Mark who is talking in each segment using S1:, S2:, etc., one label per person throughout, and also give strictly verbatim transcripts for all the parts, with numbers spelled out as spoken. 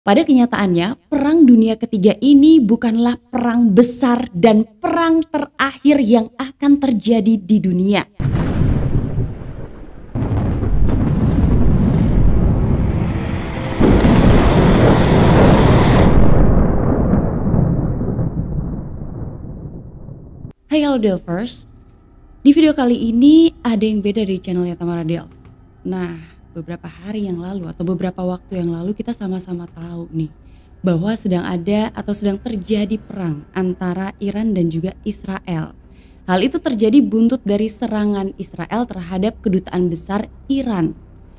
S1: Pada kenyataannya, Perang Dunia Ketiga ini bukanlah perang besar dan perang terakhir yang akan terjadi di dunia. Hai halo Delvers, di video kali ini ada yang beda dari channelnya Tamara Delv. Nah, beberapa hari yang lalu atau beberapa waktu yang lalu kita sama-sama tahu nih bahwa sedang ada atau sedang terjadi perang antara Iran dan juga Israel. Hal itu terjadi buntut dari serangan Israel terhadap kedutaan besar Iran.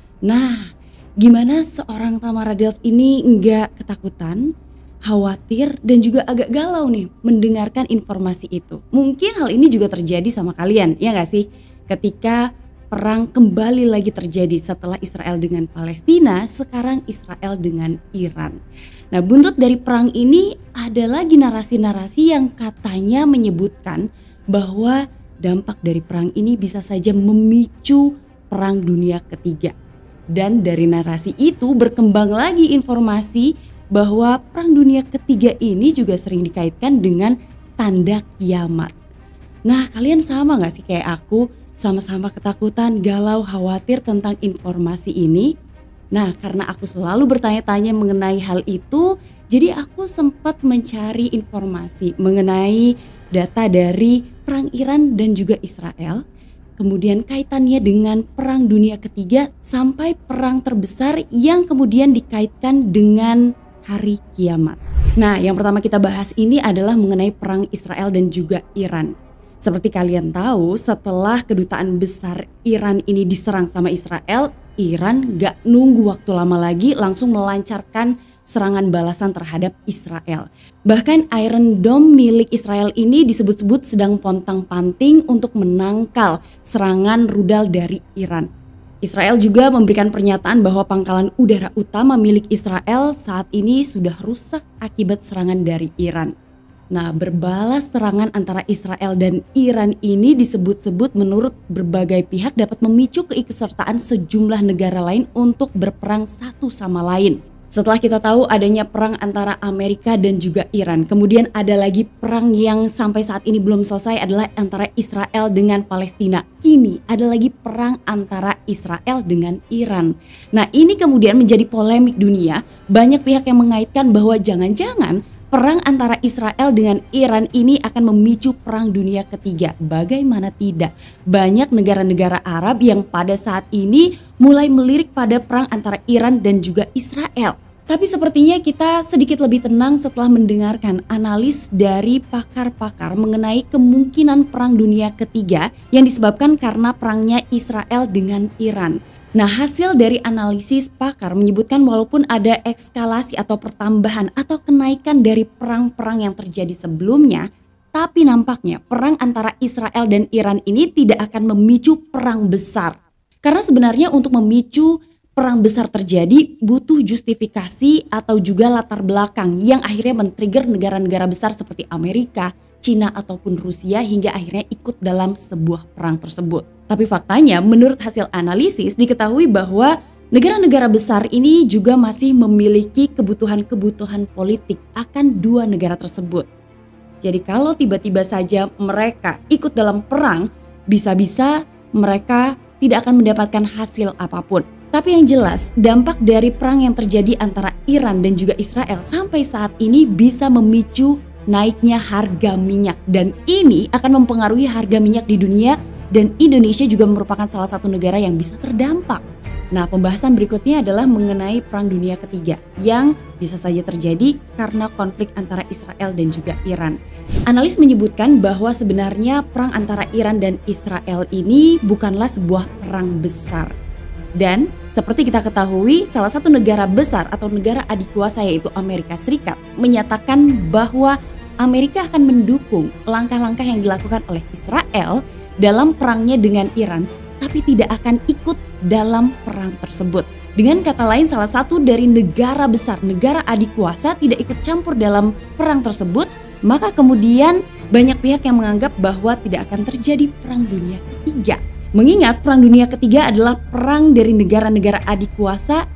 S1: Nah, gimana seorang Tamara Delv ini nggak ketakutan, khawatir dan juga agak galau nih mendengarkan informasi itu? Mungkin hal ini juga terjadi sama kalian, ya nggak sih? Ketika perang kembali lagi terjadi setelah Israel dengan Palestina, sekarang Israel dengan Iran. Nah, buntut dari perang ini ada lagi narasi-narasi yang katanya menyebutkan bahwa dampak dari perang ini bisa saja memicu Perang Dunia Ketiga. Dan dari narasi itu berkembang lagi informasi bahwa Perang Dunia Ketiga ini juga sering dikaitkan dengan tanda kiamat. Nah, kalian sama gak sih kayak aku? Sama-sama ketakutan, galau, khawatir tentang informasi ini. Nah, karena aku selalu bertanya-tanya mengenai hal itu, jadi aku sempat mencari informasi mengenai data dari Perang Iran dan juga Israel, kemudian kaitannya dengan Perang Dunia Ketiga sampai perang terbesar yang kemudian dikaitkan dengan hari kiamat. Nah, yang pertama kita bahas ini adalah mengenai Perang Israel dan juga Iran. Seperti kalian tahu, setelah kedutaan besar Iran ini diserang sama Israel, Iran gak nunggu waktu lama lagi langsung melancarkan serangan balasan terhadap Israel. Bahkan Iron Dome milik Israel ini disebut-sebut sedang pontang-panting untuk menangkal serangan rudal dari Iran. Israel juga memberikan pernyataan bahwa pangkalan udara utama milik Israel saat ini sudah rusak akibat serangan dari Iran. Nah, berbalas serangan antara Israel dan Iran ini disebut-sebut menurut berbagai pihak dapat memicu keikutsertaan sejumlah negara lain untuk berperang satu sama lain. Setelah kita tahu adanya perang antara Amerika dan juga Iran, kemudian ada lagi perang yang sampai saat ini belum selesai adalah antara Israel dengan Palestina. Kini ada lagi perang antara Israel dengan Iran. Nah, ini kemudian menjadi polemik dunia. Banyak pihak yang mengaitkan bahwa jangan-jangan perang antara Israel dengan Iran ini akan memicu Perang Dunia Ketiga. Bagaimana tidak? Banyak negara-negara Arab yang pada saat ini mulai melirik pada perang antara Iran dan juga Israel. Tapi sepertinya kita sedikit lebih tenang setelah mendengarkan analis dari pakar-pakar mengenai kemungkinan Perang Dunia Ketiga yang disebabkan karena perangnya Israel dengan Iran. Nah, hasil dari analisis pakar menyebutkan walaupun ada eskalasi atau pertambahan atau kenaikan dari perang-perang yang terjadi sebelumnya, tapi nampaknya perang antara Israel dan Iran ini tidak akan memicu perang besar. Karena sebenarnya untuk memicu perang besar terjadi butuh justifikasi atau juga latar belakang yang akhirnya men-trigger negara-negara besar seperti Amerika, Cina ataupun Rusia hingga akhirnya ikut dalam sebuah perang tersebut. Tapi faktanya menurut hasil analisis diketahui bahwa negara-negara besar ini juga masih memiliki kebutuhan-kebutuhan politik akan dua negara tersebut. Jadi kalau tiba-tiba saja mereka ikut dalam perang, bisa-bisa mereka tidak akan mendapatkan hasil apapun. Tapi yang jelas dampak dari perang yang terjadi antara Iran dan juga Israel sampai saat ini bisa memicu naiknya harga minyak, dan ini akan mempengaruhi harga minyak di dunia, dan Indonesia juga merupakan salah satu negara yang bisa terdampak. Nah, pembahasan berikutnya adalah mengenai Perang Dunia Ketiga yang bisa saja terjadi karena konflik antara Israel dan juga Iran. Analis menyebutkan bahwa sebenarnya perang antara Iran dan Israel ini bukanlah sebuah perang besar. Dan seperti kita ketahui, salah satu negara besar atau negara adikuasa yaitu Amerika Serikat menyatakan bahwa Amerika akan mendukung langkah-langkah yang dilakukan oleh Israel dalam perangnya dengan Iran, tapi tidak akan ikut dalam perang tersebut. Dengan kata lain, salah satu dari negara besar, negara adikuasa tidak ikut campur dalam perang tersebut, maka kemudian banyak pihak yang menganggap bahwa tidak akan terjadi Perang Dunia Ketiga. Mengingat Perang Dunia Ketiga adalah perang dari negara-negara adikuasa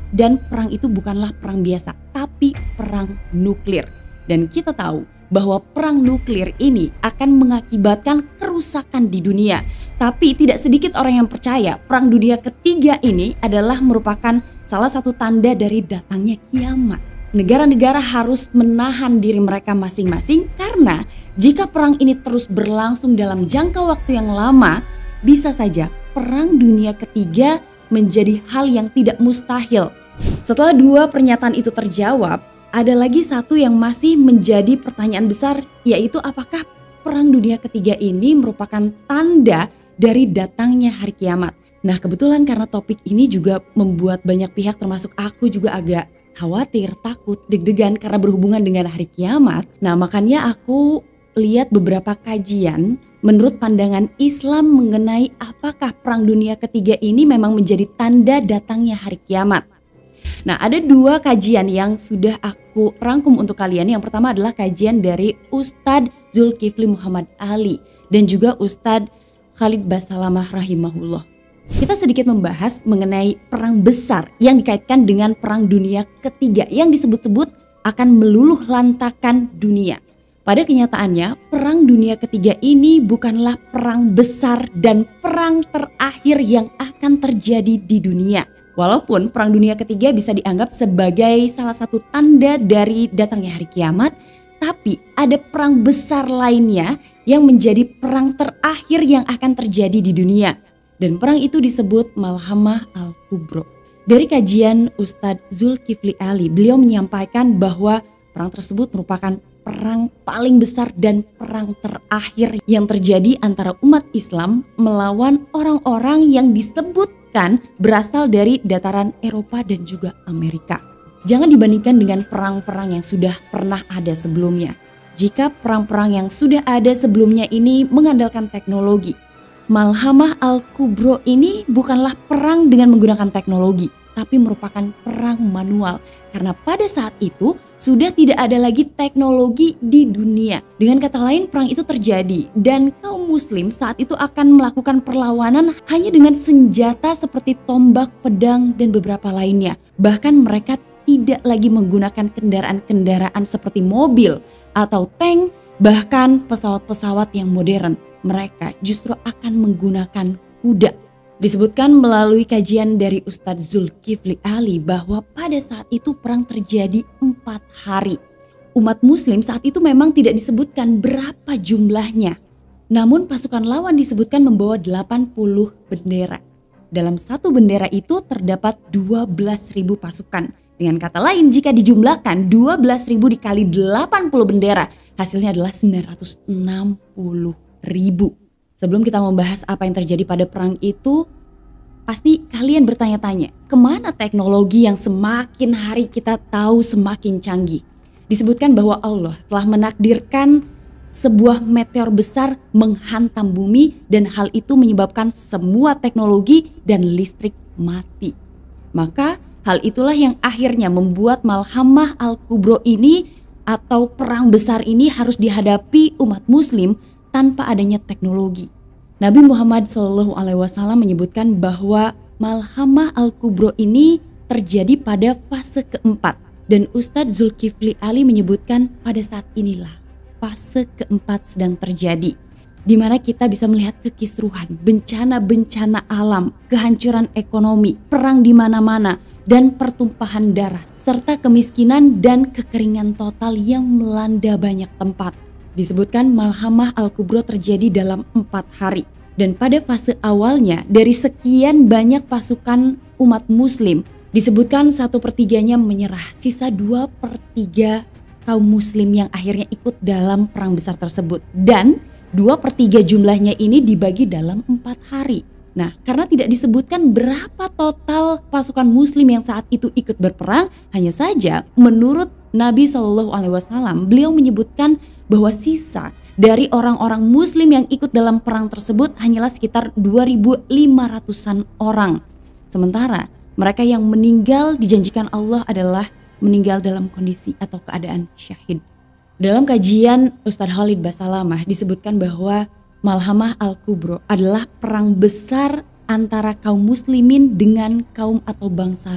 S1: dan perang itu bukanlah perang biasa, tapi perang nuklir. Dan kita tahu bahwa perang nuklir ini akan mengakibatkan kerusakan di dunia. Tapi tidak sedikit orang yang percaya perang dunia ketiga ini adalah merupakan salah satu tanda dari datangnya kiamat. Negara-negara harus menahan diri mereka masing-masing karena jika perang ini terus berlangsung dalam jangka waktu yang lama, bisa saja perang dunia ketiga menjadi hal yang tidak mustahil. Setelah dua pernyataan itu terjawab, ada lagi satu yang masih menjadi pertanyaan besar, yaitu apakah perang dunia ketiga ini merupakan tanda dari datangnya hari kiamat. Nah, kebetulan karena topik ini juga membuat banyak pihak termasuk aku juga agak khawatir, takut, deg-degan karena berhubungan dengan hari kiamat. Nah, makanya aku lihat beberapa kajian menurut pandangan Islam mengenai apakah perang dunia ketiga ini memang menjadi tanda datangnya hari kiamat. Nah, ada dua kajian yang sudah aku rangkum untuk kalian. Yang pertama adalah kajian dari Ustadz Zulkifli Muhammad Ali dan juga Ustadz Khalid Basalamah rahimahullah. Kita sedikit membahas mengenai perang besar yang dikaitkan dengan perang dunia ketiga yang disebut-sebut akan meluluh lantakan dunia. Pada kenyataannya, perang dunia ketiga ini bukanlah perang besar dan perang terakhir yang akan terjadi di dunia. Walaupun perang dunia ketiga bisa dianggap sebagai salah satu tanda dari datangnya hari kiamat, tapi ada perang besar lainnya yang menjadi perang terakhir yang akan terjadi di dunia. Dan perang itu disebut Malhamah Al-Kubro. Dari kajian Ustadz Zulkifli Ali, beliau menyampaikan bahwa perang tersebut merupakan perang paling besar dan perang terakhir yang terjadi antara umat Islam melawan orang-orang yang disebut berasal dari dataran Eropa dan juga Amerika. Jangan dibandingkan dengan perang-perang yang sudah pernah ada sebelumnya. Jika perang-perang yang sudah ada sebelumnya ini mengandalkan teknologi, Malhamah Al-Kubro ini bukanlah perang dengan menggunakan teknologi, tapi merupakan perang manual. Karena pada saat itu sudah tidak ada lagi teknologi di dunia. Dengan kata lain, perang itu terjadi dan kaum muslim saat itu akan melakukan perlawanan hanya dengan senjata seperti tombak, pedang, dan beberapa lainnya. Bahkan mereka tidak lagi menggunakan kendaraan-kendaraan seperti mobil atau tank, bahkan pesawat-pesawat yang modern. Mereka justru akan menggunakan kuda. Disebutkan melalui kajian dari Ustadz Zulkifli Ali bahwa pada saat itu perang terjadi empat hari. Umat muslim saat itu memang tidak disebutkan berapa jumlahnya. Namun pasukan lawan disebutkan membawa delapan puluh bendera. Dalam satu bendera itu terdapat dua belas ribu pasukan. Dengan kata lain, jika dijumlahkan dua belas ribu dikali delapan puluh bendera, hasilnya adalah sembilan ratus enam puluh ribu. Sebelum kita membahas apa yang terjadi pada perang itu, pasti kalian bertanya-tanya, kemana teknologi yang semakin hari kita tahu semakin canggih? Disebutkan bahwa Allah telah menakdirkan sebuah meteor besar menghantam bumi dan hal itu menyebabkan semua teknologi dan listrik mati. Maka hal itulah yang akhirnya membuat Malhamah Al-Kubro ini atau perang besar ini harus dihadapi umat muslim tanpa adanya teknologi. Nabi Muhammad shallallahu alaihi wasallam menyebutkan bahwa Malhamah Al-Kubro ini terjadi pada fase keempat. Dan Ustadz Zulkifli Ali menyebutkan pada saat inilah fase keempat sedang terjadi. Di mana kita bisa melihat kekisruhan, bencana-bencana alam, kehancuran ekonomi, perang di mana-mana, dan pertumpahan darah, serta kemiskinan dan kekeringan total yang melanda banyak tempat. Disebutkan Malhamah Al-Kubro terjadi dalam empat hari. Dan pada fase awalnya dari sekian banyak pasukan umat muslim, disebutkan satu per tiganya menyerah. Sisa dua per tiga kaum muslim yang akhirnya ikut dalam perang besar tersebut. Dan dua per tiga jumlahnya ini dibagi dalam empat hari. Nah, karena tidak disebutkan berapa total pasukan muslim yang saat itu ikut berperang, hanya saja menurut Nabi shallallahu alaihi wasallam, beliau menyebutkan bahwa sisa dari orang-orang muslim yang ikut dalam perang tersebut hanyalah sekitar dua ribu lima ratusan orang. Sementara mereka yang meninggal dijanjikan Allah adalah meninggal dalam kondisi atau keadaan syahid. Dalam kajian Ustadz Khalid Basalamah disebutkan bahwa Malhamah Al-Kubro adalah perang besar antara kaum muslimin dengan kaum atau bangsa Rum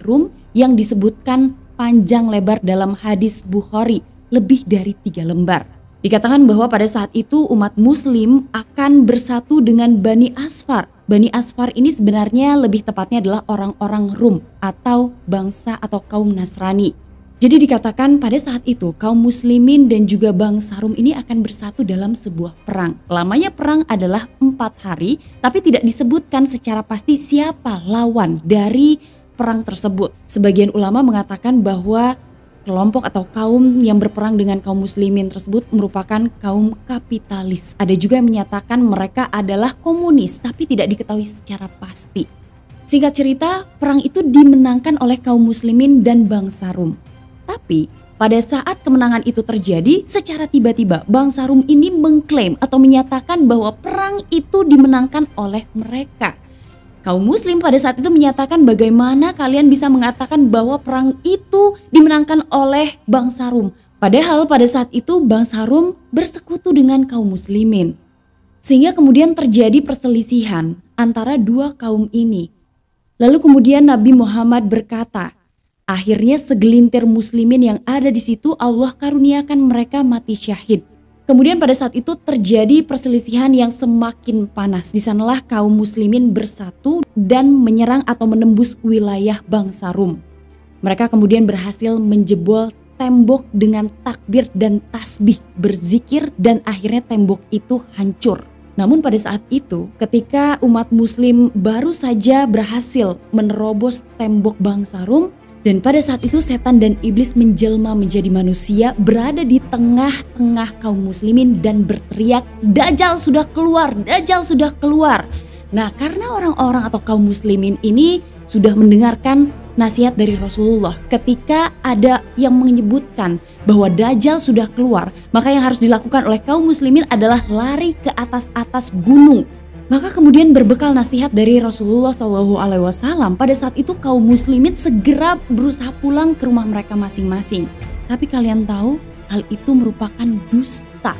S1: yang disebutkan panjang lebar dalam hadis Bukhari, lebih dari tiga lembar. Dikatakan bahwa pada saat itu umat muslim akan bersatu dengan Bani Asfar. Bani Asfar ini sebenarnya lebih tepatnya adalah orang-orang Rum atau bangsa atau kaum Nasrani. Jadi dikatakan pada saat itu kaum muslimin dan juga bangsa Rum ini akan bersatu dalam sebuah perang. Lamanya perang adalah empat hari, tapi tidak disebutkan secara pasti siapa lawan dari perang tersebut. Sebagian ulama mengatakan bahwa kelompok atau kaum yang berperang dengan kaum muslimin tersebut merupakan kaum kapitalis. Ada juga yang menyatakan mereka adalah komunis, tapi tidak diketahui secara pasti. Singkat cerita, perang itu dimenangkan oleh kaum muslimin dan bangsa Rum. Tapi pada saat kemenangan itu terjadi, secara tiba-tiba bangsa Rum ini mengklaim atau menyatakan bahwa perang itu dimenangkan oleh mereka. Kaum muslim pada saat itu menyatakan, bagaimana kalian bisa mengatakan bahwa perang itu dimenangkan oleh bangsa Rum. Padahal pada saat itu bangsa Rum bersekutu dengan kaum muslimin. Sehingga kemudian terjadi perselisihan antara dua kaum ini. Lalu kemudian Nabi Muhammad berkata, akhirnya segelintir muslimin yang ada di situ Allah karuniakan mereka mati syahid. Kemudian pada saat itu terjadi perselisihan yang semakin panas. Di sanalah kaum muslimin bersatu dan menyerang atau menembus wilayah bangsa Rum. Mereka kemudian berhasil menjebol tembok dengan takbir dan tasbih, berzikir, dan akhirnya tembok itu hancur. Namun pada saat itu ketika umat muslim baru saja berhasil menerobos tembok bangsa Rum, dan pada saat itu setan dan iblis menjelma menjadi manusia, berada di tengah-tengah kaum muslimin dan berteriak, Dajjal sudah keluar, Dajjal sudah keluar. Nah, karena orang-orang atau kaum muslimin ini sudah mendengarkan nasihat dari Rasulullah ketika ada yang menyebutkan bahwa Dajjal sudah keluar, maka yang harus dilakukan oleh kaum muslimin adalah lari ke atas-atas gunung. Maka kemudian berbekal nasihat dari Rasulullah shallallahu alaihi wasallam, pada saat itu kaum muslimin segera berusaha pulang ke rumah mereka masing-masing. Tapi kalian tahu hal itu merupakan dusta.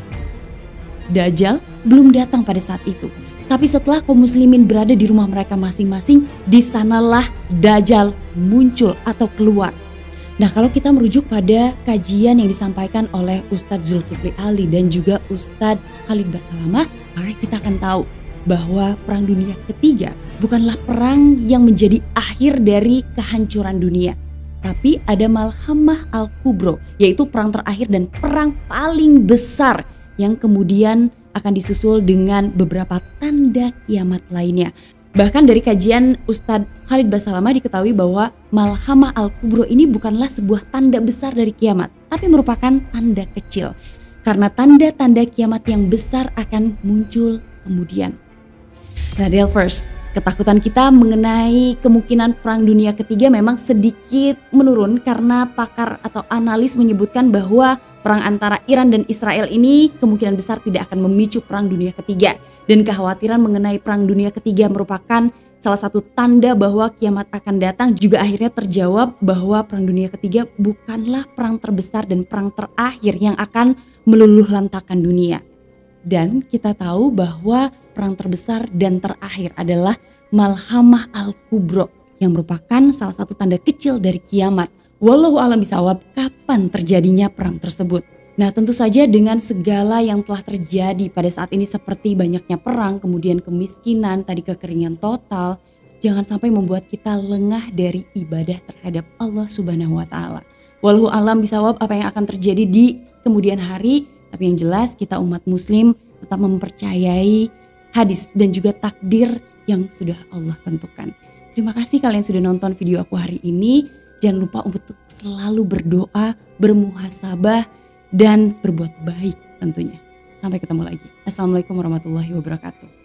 S1: Dajjal belum datang pada saat itu. Tapi setelah kaum muslimin berada di rumah mereka masing-masing, di sanalah Dajjal muncul atau keluar. Nah, kalau kita merujuk pada kajian yang disampaikan oleh Ustadz Zulkifli Ali dan juga Ustadz Khalid Basalamah, maka kita akan tahu bahwa perang dunia ketiga bukanlah perang yang menjadi akhir dari kehancuran dunia, tapi ada Malhamah Al-Kubro, yaitu perang terakhir dan perang paling besar yang kemudian akan disusul dengan beberapa tanda kiamat lainnya. Bahkan dari kajian Ustadz Khalid Basalamah diketahui bahwa Malhamah Al-Kubro ini bukanlah sebuah tanda besar dari kiamat, tapi merupakan tanda kecil, karena tanda-tanda kiamat yang besar akan muncul kemudian. Nah, Delvers, ketakutan kita mengenai kemungkinan perang dunia ketiga memang sedikit menurun karena pakar atau analis menyebutkan bahwa perang antara Iran dan Israel ini kemungkinan besar tidak akan memicu perang dunia ketiga. Dan kekhawatiran mengenai perang dunia ketiga merupakan salah satu tanda bahwa kiamat akan datang juga akhirnya terjawab bahwa perang dunia ketiga bukanlah perang terbesar dan perang terakhir yang akan meluluh lantakan dunia. Dan kita tahu bahwa perang terbesar dan terakhir adalah Malhamah Al-Kubro yang merupakan salah satu tanda kecil dari kiamat. Wallahu a'lam bishawab, kapan terjadinya perang tersebut. Nah, tentu saja dengan segala yang telah terjadi pada saat ini seperti banyaknya perang, kemudian kemiskinan, tadi kekeringan total, jangan sampai membuat kita lengah dari ibadah terhadap Allah Subhanahu wa taala. Wallahu a'lam bishawab apa yang akan terjadi di kemudian hari. Tapi yang jelas kita umat muslim tetap mempercayai hadis dan juga takdir yang sudah Allah tentukan. Terima kasih kalian sudah nonton video aku hari ini. Jangan lupa untuk selalu berdoa, bermuhasabah, dan berbuat baik tentunya. Sampai ketemu lagi. Assalamualaikum warahmatullahi wabarakatuh.